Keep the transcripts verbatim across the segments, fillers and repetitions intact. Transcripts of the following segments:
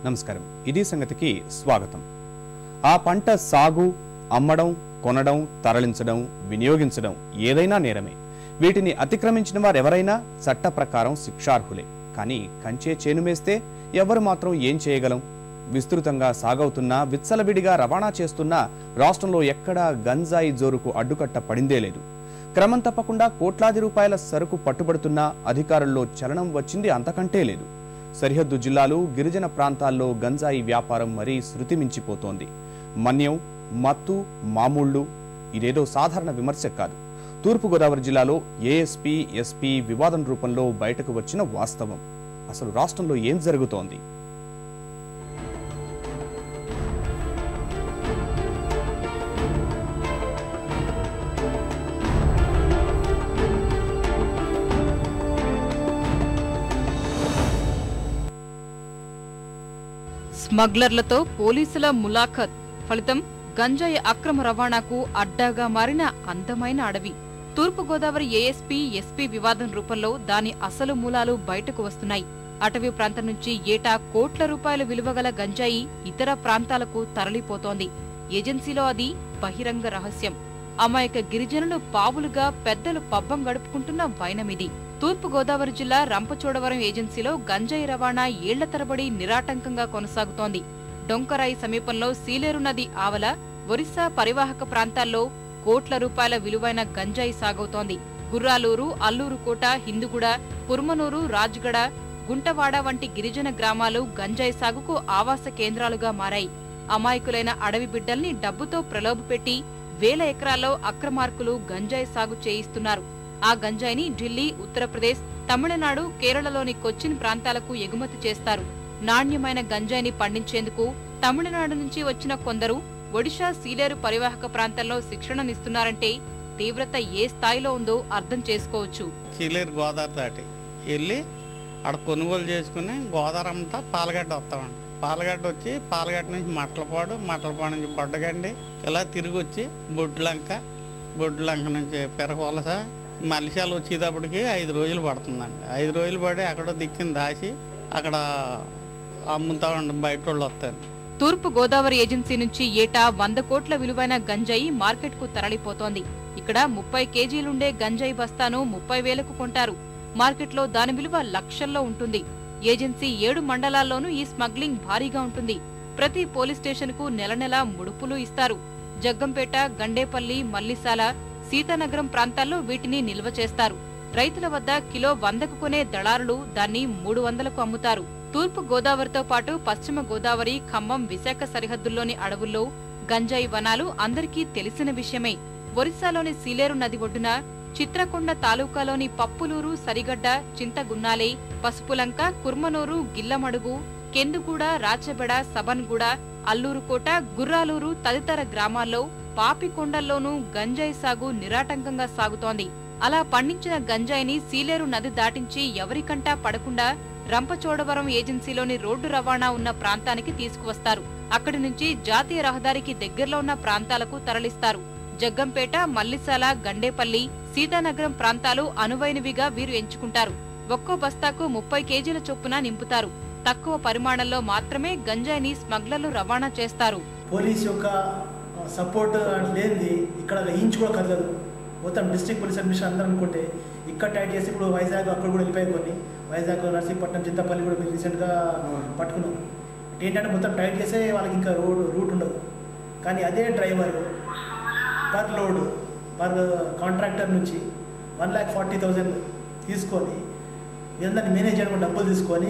నమస్కారం. ఇది సంగతికి స్వాగతం. ఆ పంట సాగు, అమ్మడం, కొనడం, తరలించడం, వినియోగించడం ఏదైనా నేరమే. వీటిని అతిక్రమించిన వారెవరైనా చట్ట ప్రకారం శిక్షార్హులే. కానీ కంచే చేనుమేస్తే ఎవరు మాత్రం ఏం చేయగలం? విస్తృతంగా సాగవుతున్నా, విచ్చలవిడిగా రవాణా చేస్తున్నా రాష్ట్రంలో ఎక్కడా గంజాయి జోరుకు అడ్డుకట్ట పడిందే లేదు. క్రమం తప్పకుండా కోట్లాది రూపాయల సరుకు పట్టుబడుతున్నా అధికారుల్లో చలనం వచ్చింది అంతకంటే లేదు. సరిహద్దు జిల్లాలు, గిరిజన ప్రాంతాల్లో గంజాయి వ్యాపారం మరీ శృతిమించిపోతోంది. మన్యం, మత్తు, మామూళ్లు ఇదేదో సాధారణ విమర్శ కాదు. తూర్పుగోదావరి జిల్లాలో ఏఎస్పీ, ఎస్పీ వివాదం రూపంలో బయటకు వచ్చిన వాస్తవం. అసలు రాష్ట్రంలో ఏం జరుగుతోంది? స్మగ్లర్లతో పోలీసుల ములాఖత్ ఫలితం గంజాయి అక్రమ రవాణాకు అడ్డాగా మారిన అందమైన అడవి. తూర్పుగోదావరి ఏఎస్పీ, ఎస్పీ వివాదం రూపంలో దాని అసలు మూలాలు బయటకు వస్తున్నాయి. అటవీ ప్రాంతం నుంచి ఏటా కోట్ల రూపాయల విలువగల గంజాయి ఇతర ప్రాంతాలకు తరలిపోతోంది. ఏజెన్సీలో అది బహిరంగ రహస్యం. అమాయక గిరిజనులు పావులుగా పెద్దలు పబ్బం గడుపుకుంటున్న వైనమిది. తూర్పుగోదావరి జిల్లా రంపచోడవరం ఏజెన్సీలో గంజాయి రవాణా ఏళ్ల తరబడి నిరాటంకంగా కొనసాగుతోంది. డొంకరాయి సమీపంలో సీలేరు నది ఆవల, ఒరిస్సా పరివాహక ప్రాంతాల్లో కోట్ల రూపాయల విలువైన గంజాయి సాగవుతోంది. గుర్రాలూరు, అల్లూరుకోట, హిందుగూడ, కుర్మనూరు, రాజ్గడ, గుంటవాడ వంటి గిరిజన గ్రామాలు గంజాయి సాగుకు ఆవాస కేంద్రాలుగా మారాయి. అమాయకులైన అడవి బిడ్డల్ని డబ్బుతో ప్రలోభపెట్టి వేల ఎకరాల్లో అక్రమార్కులు గంజాయి సాగు చేయిస్తున్నారు. ఆ గంజాయిని ఢిల్లీ, ఉత్తరప్రదేశ్, తమిళనాడు, కేరళలోని కొచ్చిన్ ప్రాంతాలకు ఎగుమతి చేస్తారు. నాణ్యమైన గంజాయిని పండించేందుకు తమిళనాడు నుంచి వచ్చిన కొందరు ఒడిషా సీలేరు పరివాహక ప్రాంతంలో శిక్షణనిస్తున్నారంటే తీవ్రత ఏ స్థాయిలో ఉందో అర్థం చేసుకోవచ్చు. సీలేరు గోదావరి దాటి వెళ్ళి అక్కడ కొనుగోలు చేసుకుని గోదావరి అంతా పాలగడ్డ వస్తామండి. పాలగడ్డ వచ్చి పాలగడ్డ నుంచి మట్లపాడు, మట్లపాడు నుంచి బొడ్డగండి, ఇలా తిరిగి వచ్చి బొడ్లంక, బొడ్లంక నుంచి పెరగవలస, మలిశాలు వచ్చేటప్పటికి ఐదు రోజులు పడుతుందండి. ఐదు రోజులు పడి అక్కడ దిక్కిన దాచి అక్కడ అమ్ముతా ఉండి బయట వాళ్ళు వస్తారు. తూర్పు గోదావరి ఏజెన్సీ నుంచి ఏటా వంద కోట్ల విలువైన గంజాయి మార్కెట్ కు తరలిపోతోంది. ఇక్కడ ముప్పై కేజీలుండే గంజాయి బస్తాను ముప్పై వేలకు కొంటారు. మార్కెట్లో దాని విలువ లక్షల్లో ఉంటుంది. ఏజెన్సీ ఏడు మండలాల్లోనూ ఈ స్మగ్లింగ్ భారీగా ఉంటుంది. ప్రతి పోలీస్ స్టేషన్ కు నెల నెలా ముడుపులు ఇస్తారు. జగ్గంపేట, గండేపల్లి, మల్లిసాల, సీతానగరం ప్రాంతాల్లో వీటిని నిల్వ చేస్తారు. రైతుల వద్ద కిలో వందకు కొనే దళారులు దాన్ని మూడు వందలకు అమ్ముతారు. తూర్పు గోదావరితో పాటు పశ్చిమ గోదావరి, ఖమ్మం, విశాఖ సరిహద్దుల్లోని అడవుల్లో గంజాయి వనాలు అందరికీ తెలిసిన విషయమే. ఒరిస్సాలోని సీలేరు నది ఒడ్డున చిత్రకొండ తాలూకాలోని పప్పులూరు, సరిగడ్డ, చింతగున్నాలే, పసుపులంక, కుర్మనూరు, గిల్లమడుగు, కెందుగూడ, రాచబెడ, సబన్గూడ, అల్లూరుకోట, గుర్రాలూరు తదితర గ్రామాల్లో పాపికొండల్లోనూ గంజాయి సాగు నిరాటంకంగా సాగుతోంది. అలా పండించిన గంజాయిని సీలేరు నది దాటించి ఎవరికంటా పడకుండా రంపచోడవరం ఏజెన్సీలోని రోడ్డు రవాణా ఉన్న ప్రాంతానికి తీసుకువస్తారు. అక్కడి నుంచి జాతీయ రహదారికి దగ్గరలో ఉన్న ప్రాంతాలకు తరలిస్తారు. జగ్గంపేట, మల్లిసాల, గండేపల్లి, సీతానగరం ప్రాంతాలు అనువైనవిగా వీరు ఎంచుకుంటారు. ఒక్కో బస్తాకు ముప్పై కేజీల చొప్పున నింపుతారు. తక్కువ పరిమాణంలో మాత్రమే గంజాయిని స్మగ్లర్లు రవాణా చేస్తారు. పోలీస్ యొక్క సపోర్ట్ లేనిది ఇక్కడ ఇంచు కూడా కదలదు. మొత్తం డిస్ట్రిక్ట్ పోలీస్ అడ్మినిస్ట్రేషన్ అందరూ అనుకుంటే ఇక్కడ టైట్ చేసి ఇప్పుడు వైజాగ్ అక్కడ కూడా వెళ్ళిపోయి కొన్ని వైజాగ్, నర్సీపట్నం, చింతపల్లి కూడా మీరు రీసెంట్గా పట్టుకున్నాం. ఏంటంటే మొత్తం టైట్ చేసే వాళ్ళకి ఇంకా రోడ్ రూట్ ఉండదు. కానీ అదే driver per load per contractor నుంచి వన్ ల్యాక్ ఫార్టీ థౌజండ్ తీసుకొని వీళ్ళని మేనేజ్ చేయడం డబ్బులు తీసుకొని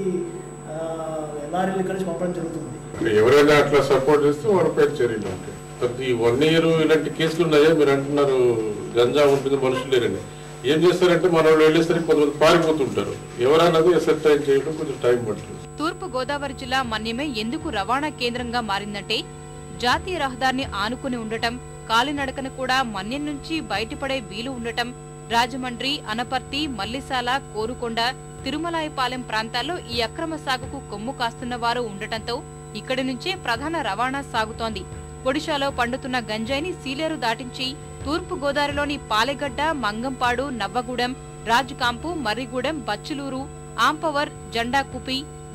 లారీలు ఇక్కడ నుంచి పంపడం జరుగుతుంది. ఎవరైనా అట్లా సపోర్ట్ చేస్తే వాడిపై చర్యలు ఉంటాయి. ఈ వన్ ఇయర్ ఇలాంటి కేసులు ఉన్నాయా? మీరు అంటున్నారు గంజా ఉంటుంది, మనుషులు లేరని. ఏం చేస్తారంటే మన వాళ్ళు వెళ్ళేసరికి కొంతమంది పారిపోతుంటారు. ఎవరన్నది అసెప్టైన్ చేయడం కొంచెం టైం పడుతుంది. తూర్పు గోదావరి జిల్లా మన్యమే ఎందుకు రవాణా కేంద్రంగా మారిందంటే జాతీయ రహదారిని ఆనుకుని ఉండటం, కాలినడకన కూడా మన్యం నుంచి బయటపడే వీలు ఉండటం, రాజమండ్రి, అనపర్తి, మల్లిసాల, కోరుకొండ, తిరుమలాయపాలెం ప్రాంతాల్లో ఈ అక్రమ సాగుకు కొమ్ము కాస్తున్న వారు ఉండటంతో ఇక్కడి నుంచే ప్రధాన రవాణా సాగుతోంది. ఒడిశాలో పండుతున్న గంజాయిని సీలేరు దాటించి తూర్పు గోదావరిలోని పాలెగడ్డ, మంగంపాడు, నవ్వగూడెం, రాజుకాంపు, మర్రిగూడెం, బచ్చులూరు, ఆంపవర్, జెండాకుపి,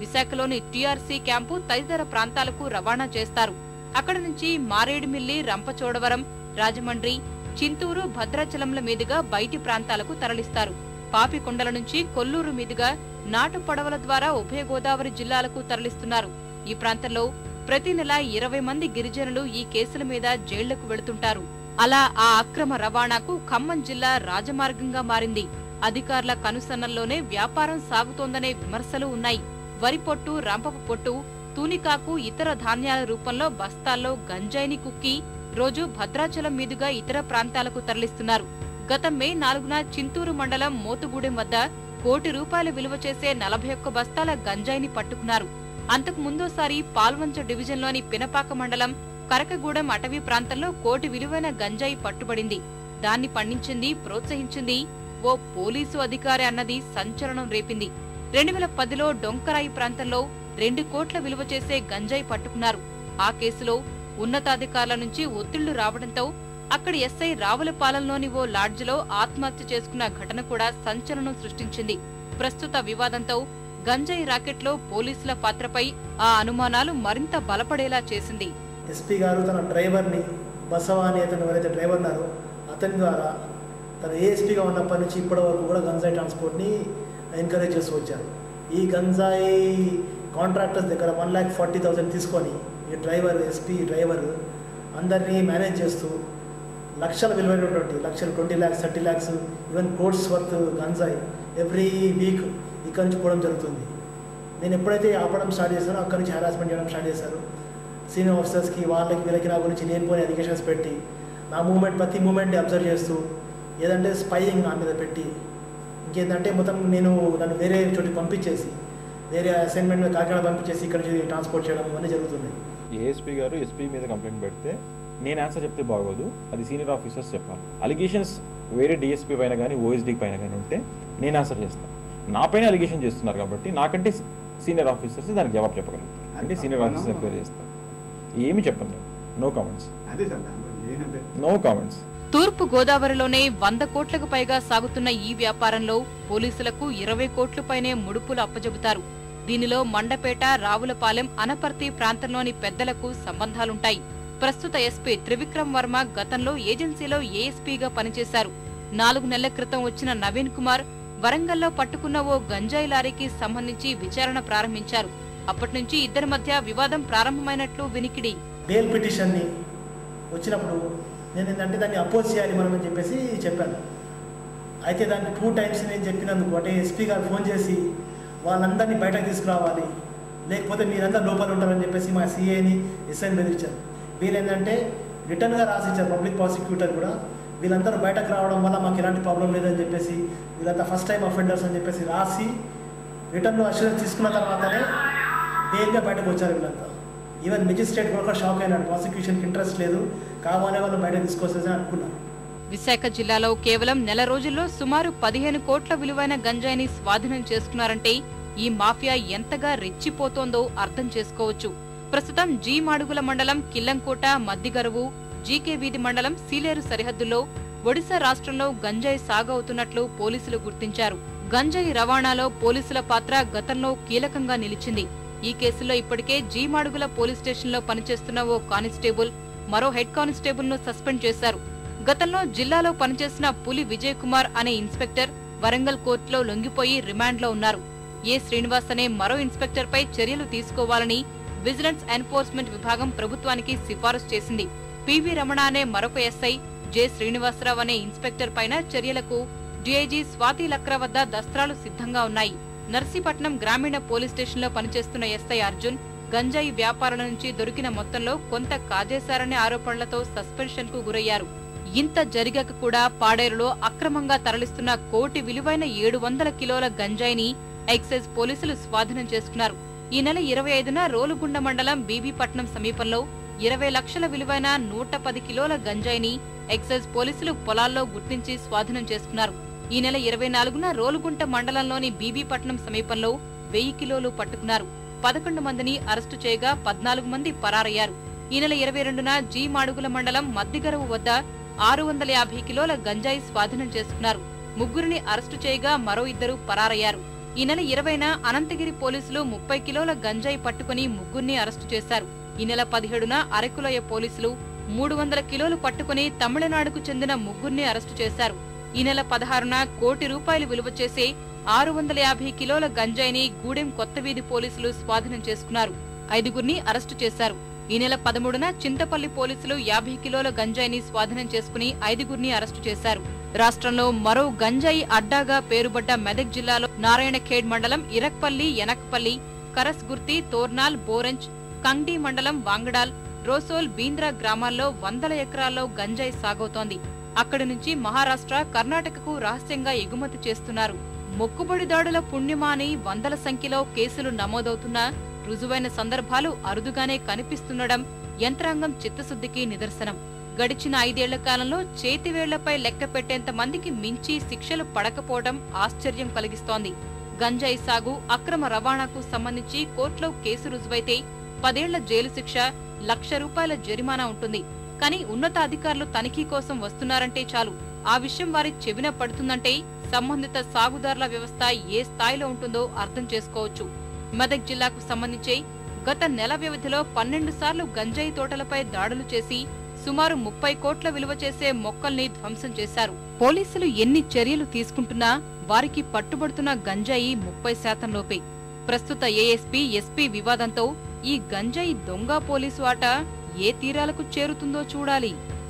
విశాఖలోని టీఆర్సీ క్యాంపు తదితర ప్రాంతాలకు రవాణా చేస్తారు. అక్కడి నుంచి మారేడుమిల్లి, రంపచోడవరం, రాజమండ్రి, చింతూరు, భద్రాచలంల మీదుగా బయటి ప్రాంతాలకు తరలిస్తారు. పాపికొండల నుంచి కొల్లూరు మీదుగా నాటు పడవల ద్వారా ఉభయ గోదావరి జిల్లాలకు తరలిస్తున్నారు. ఈ ప్రాంతంలో ప్రతి నెల ఇరవై మంది గిరిజనులు ఈ కేసుల మీద జైళ్లకు వెళుతుంటారు. అలా ఆ అక్రమ రవాణాకు ఖమ్మం జిల్లా రాజమార్గంగా మారింది. అధికారుల కనుసన్నల్లోనే వ్యాపారం సాగుతోందనే విమర్శలు ఉన్నాయి. వరి పొట్టు, రంపపు పొట్టు, తూనికాకు, ఇతర ధాన్యాల రూపంలో బస్తాల్లో గంజాయిని కుక్కి రోజు భద్రాచలం మీదుగా ఇతర ప్రాంతాలకు తరలిస్తున్నారు. గత మే నాలుగున చింతూరు మండలం మోతుగూడెం వద్ద కోటి రూపాయల విలువ చేసే నలభై ఒక్క బస్తాల గంజాయిని పట్టుకున్నారు. అంతకు ముందోసారి పాల్వంచ డివిజన్లోని పినపాక మండలం కరకగూడెం అటవీ ప్రాంతంలో కోటి విలువైన గంజాయి పట్టుబడింది. దాన్ని పండించింది, ప్రోత్సహించింది ఓ పోలీసు అధికారి అన్నది సంచలనం రేపింది. రెండు వేల పదిలో డొంకరాయి ప్రాంతంలో రెండు కోట్ల విలువ చేసే గంజాయి పట్టుకున్నారు. ఆ కేసులో ఉన్నతాధికారుల నుంచి ఒత్తిళ్లు రావడంతో అక్కడి ఎస్ఐ రావులపాలెంలోని ఓ లాడ్జిలో ఆత్మహత్య చేసుకున్న ఘటన కూడా సంచలనం సృష్టించింది. ప్రస్తుత వివాదంతో గంజాయి రాకెట్లో పోలీసుల పాత్రపై ఆ అనుమానాలు మరింత బలపడేలా చేసింది. ఎస్పీ గారు తన డ్రైవర్ని, బసవా అని అతను ఎవరైతే డ్రైవర్ ఉన్నారో అతని ద్వారా తను ఏఎస్పీగా ఉన్నప్పటి నుంచి ఇప్పటి వరకు కూడా గంజాయి ట్రాన్స్పోర్ట్ని ఎంకరేజ్ చేస్తూ వచ్చారు. ఈ గంజాయి కాంట్రాక్టర్స్ దగ్గర వన్ ల్యాక్ ఫార్టీ థౌసండ్ తీసుకొని ఈ డ్రైవర్, ఎస్పీ డ్రైవర్ అందరినీ మేనేజ్ చేస్తూ లక్షల విలువైనటువంటి లక్షలు twenty lakhs thirty lakhs even crores worth గంజాయి ఎవ్రీ వీక్ ఇక్కడి నుంచి పోవడం జరుగుతుంది. నేను ఎప్పుడైతే ఆపడం స్టార్ట్ చేశానో అక్కడి నుంచి హెరాస్మెంట్ చేయడం స్టార్ట్ చేశారు. సీనియర్ ఆఫీసర్స్కి, వాళ్ళకి వీళ్ళకి నా గురించి లేనిపోని అలిగేషన్స్ పెట్టి నా మూమెంట్ ప్రతి మూమెంట్ని అబ్జర్వ్ చేస్తూ ఏదంటే స్పైయింగ్ నా మీద పెట్టి ఇంకేంటంటే మొత్తం నేను నన్ను వేరే చోటికి పంపించేసి వేరే అసైన్మెంట్ మీద కాకినాడ పంపించేసి ఇక్కడ నుంచి ట్రాన్స్పోర్ట్ చేయడం ఇవన్నీ జరుగుతున్నాయి. ఏఎస్పీ గారు ఎస్పీ మీద కంప్లైంట్ పెడితే నేను ఆన్సర్ చెప్తే బాగోదు, అది సీనియర్ ఆఫీసర్స్ చెప్పాలి. అలిగేషన్స్ వేరే డిఎస్పీ పైన కానీ ఓఎస్డీ పైన కానీ ఉంటే నేను ఆన్సర్ చేస్తాను. నా పైన అలిగేషన్ చేస్తున్నారు కాబట్టి నాకంటే సీనియర్ ఆఫీసర్స్ దానికి జవాబు చెప్పగలుగుతారు. అంటే సీనియర్ ఆఫీసర్ ఎంక్వైరీ చేస్తారు. ఏమి చెప్పండి, నో కామెంట్స్, నో కామెంట్స్. తూర్పు గోదావరిలోనే వంద కోట్లకు పైగా సాగుతున్న ఈ వ్యాపారంలో పోలీసులకు ఇరవై కోట్ల పైనే ముడుపులు అప్పజెబుతారు. దీనిలో మండపేట, రావులపాలెం, అనపర్తి ప్రాంతంలోని పెద్దలకు సంబంధాలుంటాయి. ప్రస్తుత ఎస్పీ త్రివిక్రమ్ వర్మ గతంలో ఏజెన్సీలో ఏఎస్పీగా పనిచేశారు. నాలుగు నెలల క్రితం వచ్చిన నవీన్ కుమార్ వరంగల్లో పట్టుకున్న ఓ గంజాయి లారీకి సంబంధించి విచారణ ప్రారంభించారు. అప్పటి నుంచి ఇద్దరి మధ్య వివాదం ప్రారంభమైనట్లు వినికిడి. బెయిల్ పిటిషన్ని వచ్చినప్పుడు నేను ఏంటంటే దాన్ని అపోజ్ చేయాలి మనం అని చెప్పేసి చెప్పాను. అయితే దాన్ని టూ టైమ్స్ నేను చెప్పినందుకు అంటే ఎస్పీ గారు ఫోన్ చేసి వాళ్ళందరినీ బయటకు తీసుకురావాలి, లేకపోతే మీరందరూ లోపల ఉంటారని చెప్పేసి మా సీఏని ఎస్ఐని బెదిరించారు. వీళ్ళేంటంటే రిటర్న్గా రాసిచ్చారు పబ్లిక్ ప్రాసిక్యూటర్ కూడా, వీళ్ళందరూ బయటకు రావడం వల్ల మాకు ఎలాంటి ప్రాబ్లం లేదని చెప్పేసి వీళ్ళంతా ఫస్ట్ టైం అఫెండర్స్ అని చెప్పేసి రాసి రిటర్న్లో అష్యూరెన్స్ తీసుకున్న తర్వాతనే బెయిల్గా బయటకు వచ్చారు వీళ్ళంతా. ఈవెన్ మెజిస్ట్రేట్ కూడా షాక్ అయినాడు, ప్రాసిక్యూషన్కి ఇంట్రెస్ట్ లేదు, కావాలనే వాళ్ళు బయటకు తీసుకొచ్చేసి అనుకున్నారు. విశాఖ జిల్లాలో కేవలం నెల రోజుల్లో సుమారు పదిహేను కోట్ల విలువైన గంజాయిని స్వాధీనం చేసుకున్నారంటే ఈ మాఫియా ఎంతగా రెచ్చిపోతోందో అర్థం చేసుకోవచ్చు. ప్రస్తుతం జీ మాడుగుల మండలం కిల్లంకోట, మద్దిగరువు, జీకే వీధి మండలం సీలేరు సరిహద్దుల్లో ఒడిశా రాష్ట్రంలో గంజాయి సాగు అవుతున్నట్లు పోలీసులు గుర్తించారు. గంజాయి రవాణాలో పోలీసుల పాత్ర గతంలో కీలకంగా నిలిచింది. ఈ కేసులో ఇప్పటికే జీ మాడుగుల పోలీస్ స్టేషన్లో పనిచేస్తున్న ఓ కానిస్టేబుల్, మరో హెడ్ కానిస్టేబుల్ ను సస్పెండ్ చేశారు. గతంలో జిల్లాలో పనిచేసిన పులి విజయ్ కుమార్ అనే ఇన్స్పెక్టర్ వరంగల్ కోర్టులో లొంగిపోయి రిమాండ్లో ఉన్నారు. ఏ శ్రీనివాస్ అనే మరో ఇన్స్పెక్టర్ పై చర్యలు తీసుకోవాలని విజిలెన్స్ ఎన్ఫోర్స్మెంట్ విభాగం ప్రభుత్వానికి సిఫారసు చేసింది. పివి రమణ అనే మరొక ఎస్ఐ, జె శ్రీనివాసరావు అనే ఇన్స్పెక్టర్ పైన చర్యలకు డీఐజీ స్వాతి లక్రా వద్ద దస్త్రాలు సిద్ధంగా ఉన్నాయి. నర్సీపట్నం గ్రామీణ పోలీస్ స్టేషన్లో పనిచేస్తున్న ఎస్ఐ అర్జున్ గంజాయి వ్యాపారుల నుంచి దొరికిన మొత్తంలో కొంత కాజేశారనే ఆరోపణలతో సస్పెన్షన్ కు గురయ్యారు. ఇంత జరిగాక కూడా పాడేరులో అక్రమంగా తరలిస్తున్న కోటి విలువైన ఏడు వందల కిలోల గంజాయిని ఎక్సైజ్ పోలీసులు స్వాధీనం చేసుకున్నారు. ఈ నెల ఇరవై ఐదున రోలుగుండ మండలం బీబీపట్నం సమీపంలో ఇరవై లక్షల విలువైన నూట పది కిలోల గంజాయిని ఎక్సైజ్ పోలీసులు పొలాల్లో గుర్తించి స్వాధీనం చేసుకున్నారు. ఈ నెల ఇరవై నాలుగున రోలుగుంట మండలంలోని బీబీపట్నం సమీపంలో వెయ్యి కిలోలు పట్టుకున్నారు. పదకొండు మందిని అరెస్టు చేయగా పద్నాలుగు మంది పరారయ్యారు. ఈ నెల ఇరవై రెండున జీ మాడుగుల మండలం మద్దిగరువు వద్ద ఆరు వందల యాభై కిలోల గంజాయి స్వాధీనం చేసుకున్నారు. ముగ్గురిని అరెస్టు చేయగా మరో ఇద్దరు పరారయ్యారు. ఈ నెల ఇరవైన అనంతగిరి పోలీసులు ముప్పై కిలోల గంజాయి పట్టుకుని ముగ్గురిని అరెస్టు చేశారు. ఈ నెల పదిహేడున అరకులోయ పోలీసులు మూడు వందల కిలోలు పట్టుకుని తమిళనాడుకు చెందిన ముగ్గురిని అరెస్టు చేశారు. ఈ నెల పదహారున కోటి రూపాయలు విలువ చేసే ఆరు వందల యాభై కిలోల గంజాయిని గూడెం కొత్తవీధి పోలీసులు స్వాధీనం చేసుకున్నారు. ఐదుగురిని అరెస్టు చేశారు. ఈ నెల పదమూడున చింతపల్లి పోలీసులు యాభై కిలోల గంజాయిని స్వాధీనం చేసుకుని ఐదుగురిని అరెస్టు చేశారు. రాష్ట్రంలో మరో గంజాయి అడ్డాగా పేరుబడ్డ మెదక్ జిల్లాలో నారాయణఖేడ్ మండలం ఇరక్పల్లి, ఎనక్పల్లి, కరస్గుర్తి, తోర్నాల్, బోరంజ్, కంగ్డీ మండలం వాంగడాల్, రోసోల్, బీంద్రా గ్రామాల్లో వందల ఎకరాల్లో గంజాయి సాగవుతోంది. అక్కడి నుంచి మహారాష్ట్ర, కర్ణాటకకు రహస్యంగా ఎగుమతి చేస్తున్నారు. మొక్కుబడి దాడుల పుణ్యమాని వందల సంఖ్యలో కేసులు నమోదవుతున్నా రుజువైన సందర్భాలు అరుదుగానే కనిపిస్తుండడం యంత్రాంగం చిత్తశుద్ధికి నిదర్శనం. గడిచిన ఐదేళ్ల కాలంలో చేతివేళ్లపై లెక్క పెట్టేంత మందికి మించి శిక్షలు పడకపోవడం ఆశ్చర్యం కలిగిస్తోంది. గంజాయి సాగు, అక్రమ రవాణాకు సంబంధించి కోర్టులో కేసు రుజువైతే పదేళ్ల జైలు శిక్ష, లక్ష రూపాయల జరిమానా ఉంటుంది. కానీ ఉన్నతాధికారులు తనిఖీ కోసం వస్తున్నారంటే చాలు, ఆ విషయం వారి చెవిన పడుతుందంటే సంబంధిత సాగుదారుల వ్యవస్థ ఏ స్థాయిలో ఉంటుందో అర్థం చేసుకోవచ్చు. మెదక్ జిల్లాకు సంబంధించి గత నెల వ్యవధిలో పన్నెండు సార్లు గంజాయి తోటలపై దాడులు చేసి సుమారు ముప్పై కోట్ల విలువ చేసే మొక్కల్ని ధ్వంసం చేశారు. పోలీసులు ఎన్ని చర్యలు తీసుకుంటున్నా వారికి పట్టుబడుతున్న గంజాయి ముప్పై శాతం లోపే. ప్రస్తుత ఏఎస్పీ, ఎస్పీ వివాదంతో ఈ గంజాయి దొంగ పోలీసు ఆట ఏ తీరాలకు చేరుతుందో చూడాలి.